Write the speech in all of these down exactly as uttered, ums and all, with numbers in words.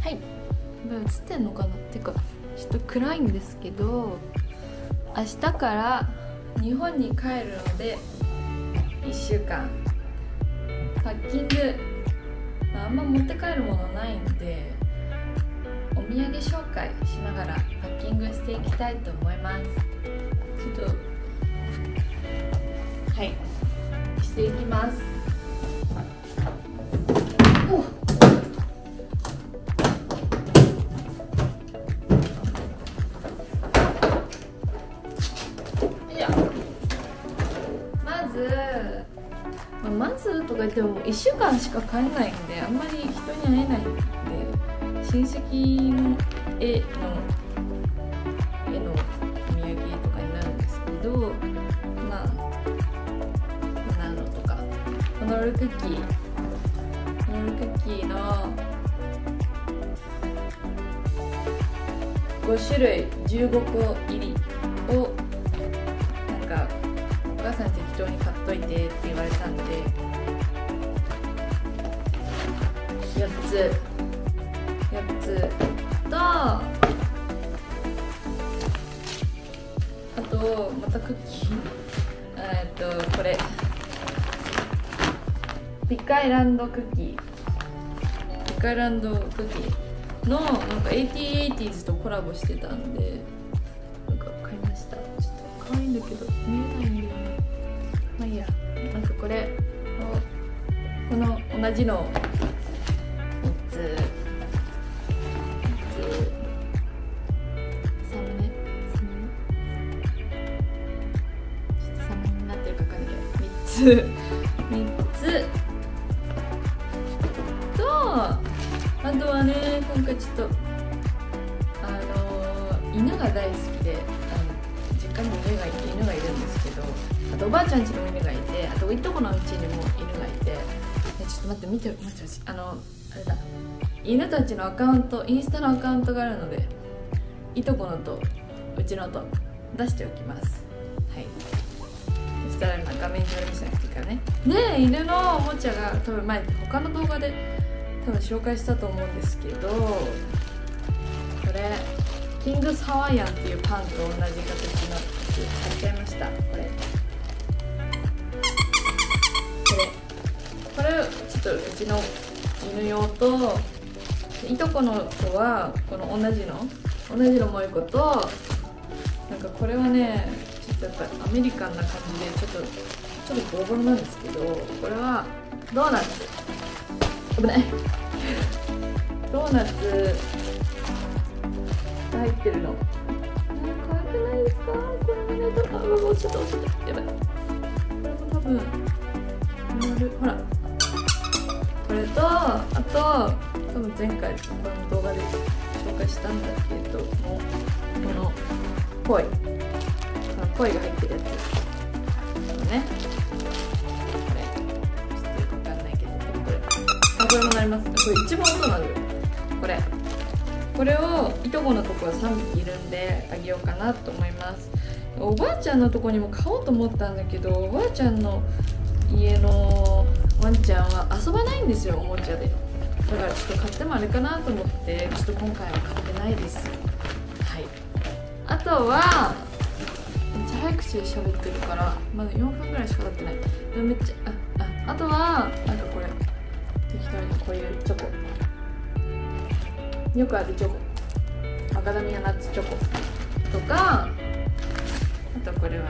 はい、これ映ってんのかなってかちょっと暗いんですけど、明日から日本に帰るのでいっしゅうかんパッキング、まあ、あんま持って帰るものないんでお土産紹介しながらパッキングしていきたいと思います。ちょっとはいしていきます。まずとか言ってもいっしゅうかんしか帰んないんであんまり人に会えないんで、親戚の絵の絵のお土産とかになるんですけど、まあこんなのとか、このロールクッキーこのロールクッキーのごしゅるいじゅうごこ入りをなんかお母さん適当に買っといてって言われたんでよっつよっつと、あとまたクッキーえっとこれピカイランドクッキーピカイランドクッキーのなんか エイティーエイティーズ とコラボしてたんでなんか買いました。ちょっと可愛いんだけど見えないんだよね。まあいいや、なんかこれこの同じのみっつサムネサムネちょっとサムネになってるかわかんないけどみっつみっつと、あとはね今回ちょっとあのー、犬が大好きであの実家にも犬がいて犬がいるんですけど、あとおばあちゃん家にも犬がいて、あといとこのうちにも犬がいて、ちょっと待って見て待ってほしい。あのあれだ、犬たちのアカウントインスタのアカウントがあるのでいとこのとうちのと出しておきます。はい、そしたら今画面上で見せなくていいからね。で犬のおもちゃが多分前他の動画で多分紹介したと思うんですけど、これキングスハワイアンっていうパンと同じ形のやつ買っちゃいました。これこれちょっとうちの犬用といとこの子はこの同じの同じのもう一個と、なんかこれはねちょっとやっぱアメリカンな感じでちょっとちょっとボロボロなんですけど、これはドーナツ危ないドーナツが入ってるの。可愛くないですか？これもね、あ、うわ落ちた落ちた、やばい。これも多分ほらこれとあと多分前回この動画で紹介したんだけども、このポイこのポイが入ってるやつね、これちょっとよくわかんないけどこれあこれもなります。これ一番音なのよ。これこれをいとこのところさんびきいるんであげようかなと思います。おばあちゃんのとこにも買おうと思ったんだけど、おばあちゃんの家のワンちゃんは遊ばないんですよ、おもちゃで。だからちょっと買ってもあれかなと思ってちょっと今回は買ってないです。はい、あとはめっちゃ早口で喋ってるからまだよんぷんぐらいしか経ってない。でもめっちゃあああとはなんかこれ適当にこういうチョコよくあるチョコマカダミアナッツチョコとか、あとこれは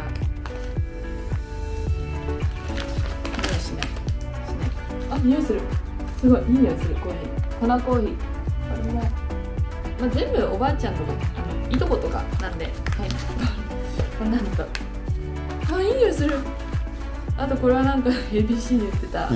あ、匂いする。すごいいい匂いする。コーヒー粉コーヒーこれも、まあ、全部おばあちゃんとかあのいとことかなんで、はいこんなのとあ、いい匂いする。あとこれはなんか エービーシー に言ってた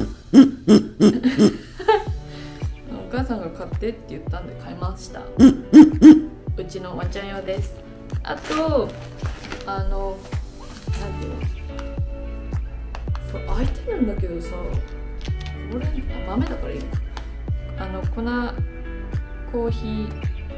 お母さんが買ってって言ったんで買いました。うちのワンちゃん用です。あとあのなんていうの、そう開いてるんだけどさ、これ豆だからいい。あの粉コーヒー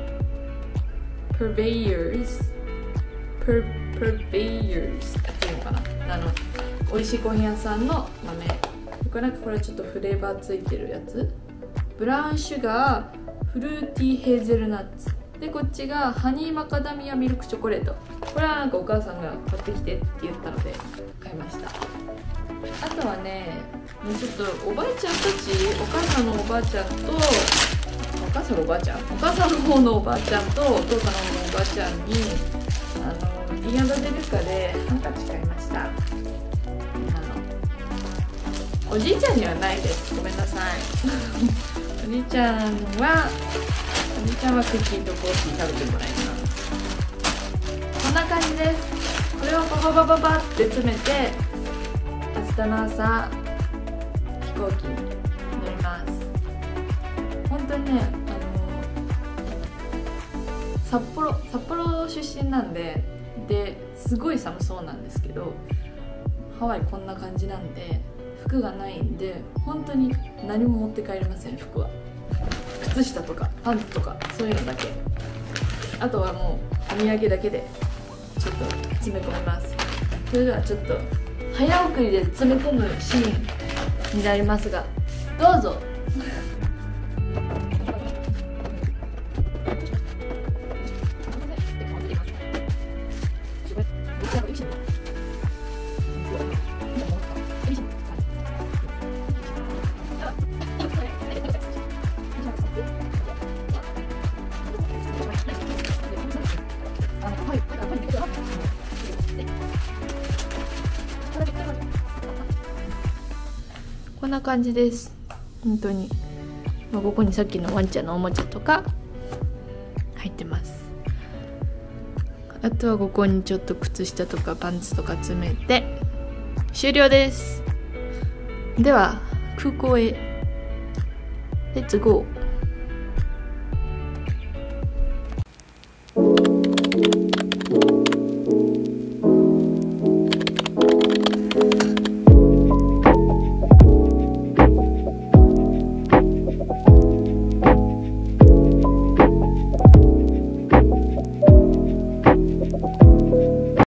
purveyors per purveyors っていうのかな、あの美味しいコーヒー屋さんの豆。これなんかこれちょっとフレーバーついてるやつ、ブラウンシュガーフルーティーヘーゼルナッツで、こっちがハニーマカダミアミルクチョコレート。これはなんかお母さんが買ってきてって言ったので買いました。あとはね、ちょっとおばあちゃんたち、お母さんのおばあちゃんとお母さんのおばあちゃんお母さんの方のおばあちゃんとお父さんの方のおばあちゃんにあのディアンドデルカでハンカチ買いました。あのおじいちゃんにはないです、ごめんなさいおじいちゃんはおじいちゃんはクッキーとコーヒー食べてもらいます。こんな感じです。これをバババババって詰めて明日の朝飛行機に乗ります。本当にね、あの札幌札幌出身なんでですごい寒そうなんですけど、ハワイこんな感じなんで服がないんで本当に何も持って帰れません。服は靴下とかパンツとかそういうのだけ、あとはもうお土産だけでちょっと詰め込みます。それではちょっと早送りで詰め込むシーンになりますが、どうぞこんな感じです。本当に、まあ、ここにさっきのワンちゃんのおもちゃとか入ってます。あとはここにちょっと靴下とかパンツとか詰めて終了です。では空港へレッツゴー。